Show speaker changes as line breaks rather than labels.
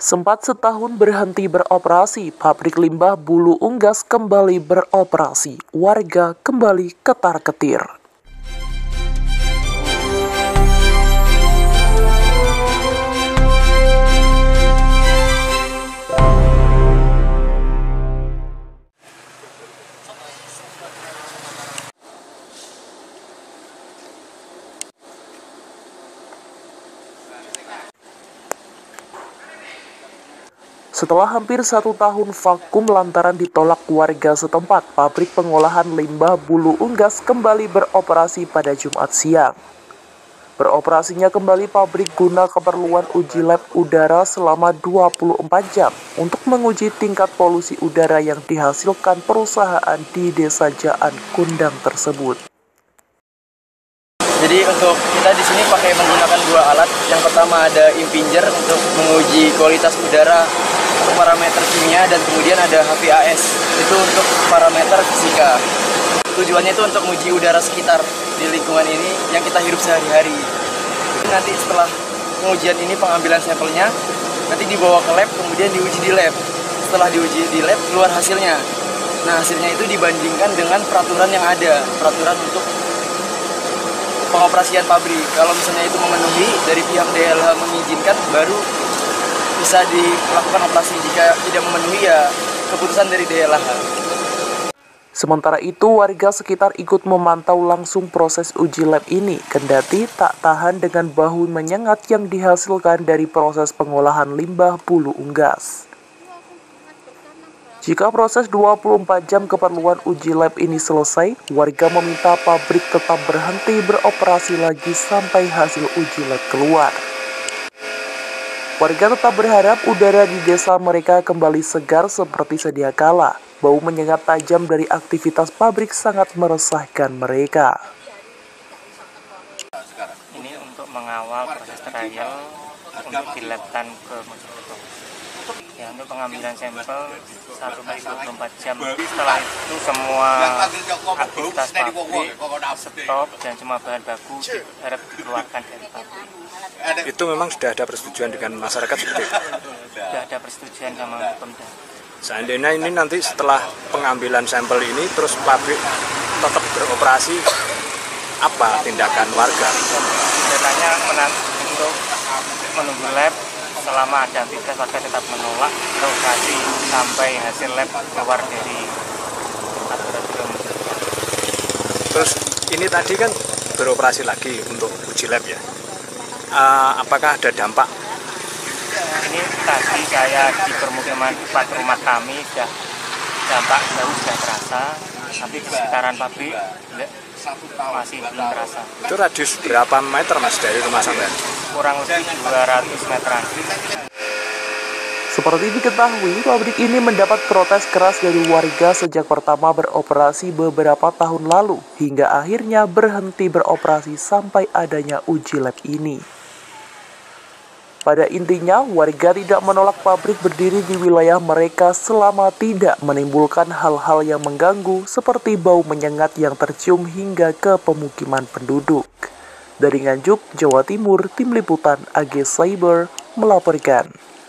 Sempat setahun berhenti beroperasi, pabrik limbah Bulu Unggas kembali beroperasi. Warga kembali ketar-ketir. Setelah hampir 1 tahun vakum lantaran ditolak warga setempat, pabrik pengolahan limbah Bulu Unggas kembali beroperasi pada Jumat siang. Beroperasinya kembali pabrik guna keperluan uji lab udara selama 24 jam untuk menguji tingkat polusi udara yang dihasilkan perusahaan di Desa Jaan Kundang tersebut.
Jadi untuk kita di sini pakai menggunakan 2 alat. Yang pertama ada impinger untuk menguji kualitas udara untuk parameter kimia, dan kemudian ada HPAS itu untuk parameter fisika. Tujuannya itu untuk menguji udara sekitar di lingkungan ini yang kita hirup sehari-hari. Nanti setelah pengujian ini, pengambilan sampelnya nanti dibawa ke lab, kemudian diuji di lab. Setelah diuji di lab, keluar hasilnya. Nah, hasilnya itu dibandingkan dengan peraturan yang ada, peraturan untuk pengoperasian pabrik. Kalau misalnya itu memenuhi, dari pihak DLH mengizinkan, baru bisa dilakukan operasi. Jika tidak memenuhi, ya keputusan dari DLH.
Sementara itu, warga sekitar ikut memantau langsung proses uji lab ini, kendati tak tahan dengan bau menyengat yang dihasilkan dari proses pengolahan limbah Bulu Unggas. Jika proses 24 jam keperluan uji lab ini selesai, warga meminta pabrik tetap berhenti beroperasi lagi sampai hasil uji lab keluar. Warga tetap berharap udara di desa mereka kembali segar seperti sedia kala. Bau menyengat tajam dari aktivitas pabrik sangat meresahkan mereka.
Ini untuk mengawal proses trial untuk dilabkan ke Mojokerto. Ya, untuk pengambilan sampel 1x24 jam. Setelah itu semua aktivitas pabrik stop dan semua bahan baku harus dikeluarkan dari pabrik.
Itu memang sudah ada persetujuan dengan masyarakat seperti itu?
Sudah ada persetujuan sama Pemda.
Seandainya ini nanti setelah pengambilan sampel ini terus pabrik tetap beroperasi, apa tindakan warga?
Biasanya untuk menunggu lab, selama ada aktivitas warga tetap menolak beroperasi sampai hasil lab keluar dari laboratorium.
Terus ini tadi kan beroperasi lagi untuk uji lab ya. Apakah ada dampak?
Ini tadi saya di permukiman dekat rumah kami sudah dampak bau sudah terasa, tapi di sekitaran pabrik masih belum terasa.
Itu radius berapa meter mas dari rumah sampean?
Kurang lebih 200 meteran.
Seperti diketahui, pabrik ini mendapat protes keras dari warga sejak pertama beroperasi beberapa tahun lalu, hingga akhirnya berhenti beroperasi sampai adanya uji lab ini. Pada intinya, warga tidak menolak pabrik berdiri di wilayah mereka selama tidak menimbulkan hal-hal yang mengganggu seperti bau menyengat yang tercium hingga ke pemukiman penduduk. Dari Nganjuk, Jawa Timur, Tim Liputan AG Cyber melaporkan.